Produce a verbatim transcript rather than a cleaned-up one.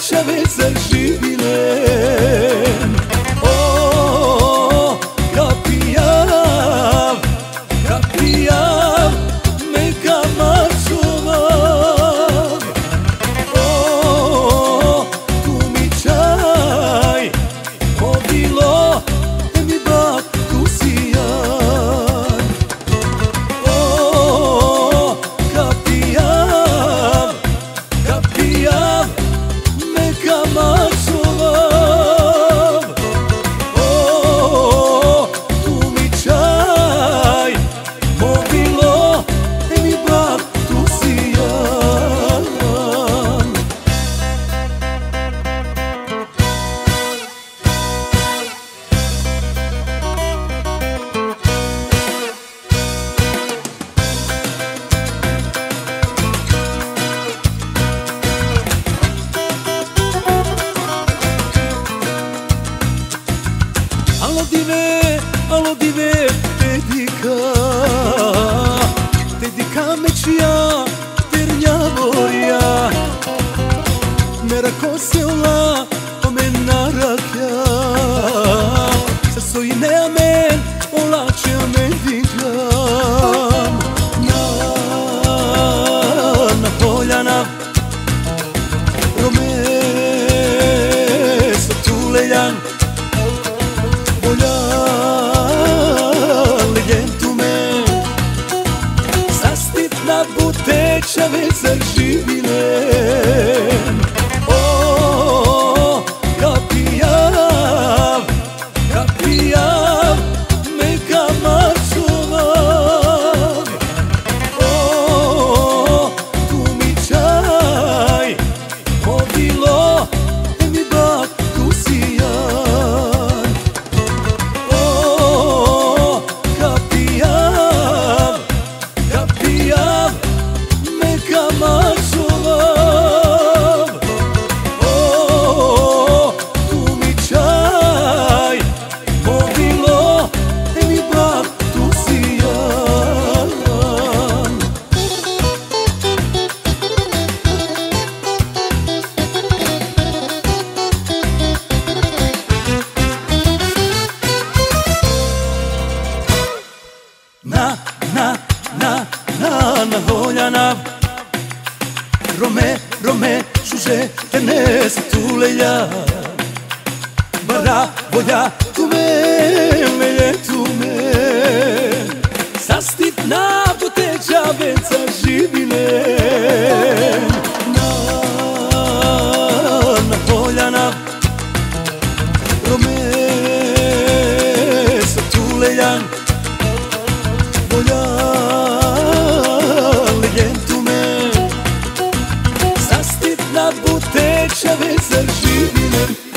butećave zaživile. O, kapijav, kapijav, mega mačovav. O, tu mi čaj, odilo, mi bak tu sijan. O, kapijav, kapijav, mega mačovav. O, tu mi čaj, odilo, mi bak tu sijan. Alo dive, alo dive, dedika, dedika mečija, ternjavoja. Mera kosela, omena rakja, sa soji ne amen, olače amen digam. Na, na poljana, rome, sa tulejan. Na butećave zaživile. O, kapijav, kapijav, mega mačovav. O, tu mi čaj, odilo, mi bak tu sijan. O, kapijav, kapijav, mega mačovav. O, tu mi čaj, odilo, mi bak tu sijan. Na, na, na, na, na voljana, rome, rome, šuže, tene se tuleja. Bara, volja, tume, melje, tume. Sastitna butećave zaživile. Na, na voljana, rome, se tuleja. Volja, legentume, sastitna butećave zaživile.